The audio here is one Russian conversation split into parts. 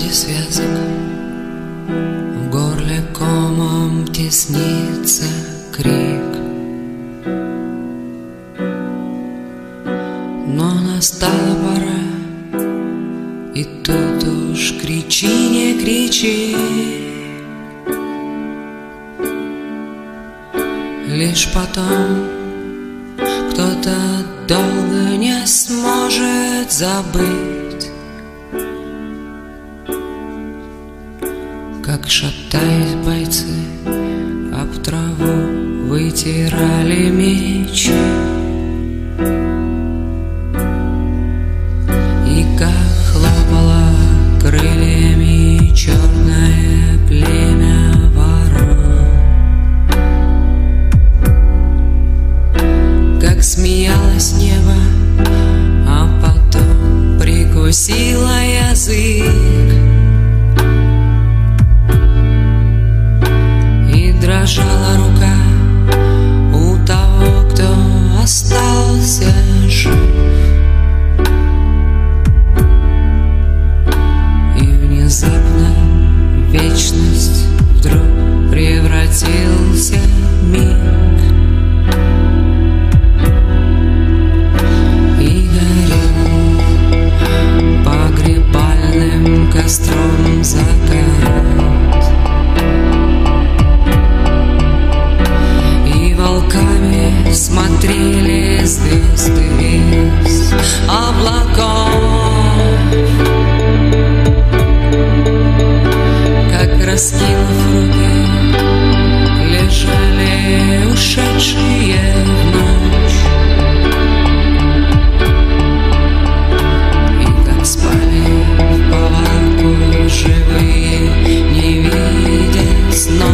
короткий связок, в горле комом теснится крик. Но настала пора, и тут уж кричи, не кричи. Лишь потом кто-то долго не сможет забыть, как, шатаясь, бойцы об траву вытирали мечи, и как хлопало крыльями черное племя ворон, как смеялось небо, а потом прикусило язык, и дрожала рука у того, кто остался жив. И внезапно в вечность вдруг превратился миг. Костром закат, и волками смотрели звезды из облаков, как, раскинув руки, лежали ушедшие в ночь, и как спали в повалку живые, не видя снов.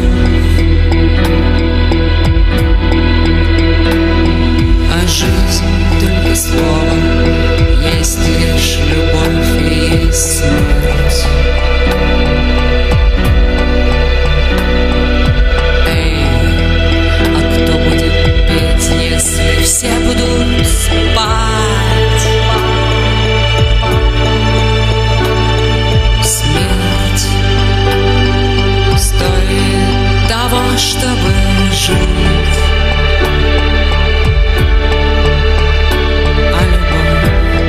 А жизнь только слово, есть лишь любовь и есть смерть. Эй, а кто будет петь, если все будут спать? Смерть стоит того, чтобы жить. А любовь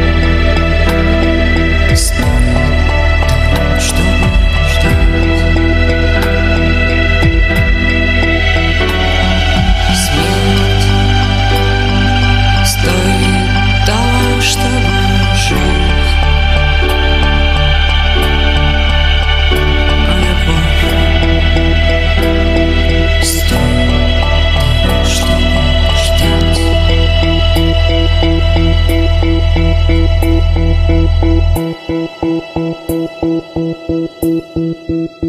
стоит того, чтобы ждать. Смерть стоит того, чтобы жить. А любовь стоит того, чтобы ждать.